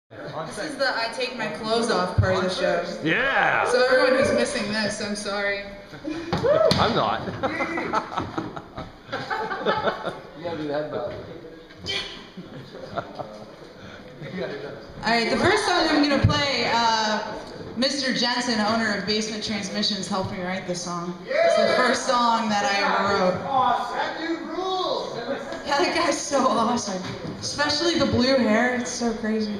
This is the I take my clothes off part of the show. Yeah! So everyone who's missing this, I'm sorry. I'm not. You gotta do the head bow. Alright, the first song I'm going to play, Mr. Jensen, owner of Basement Transmissions, helped me write this song. It's the first song that I ever wrote. Oh, that dude rules! Yeah, that guy's so awesome. Especially the blue hair, it's so crazy.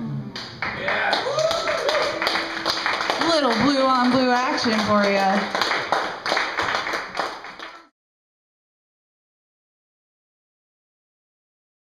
Little blue on blue action for you.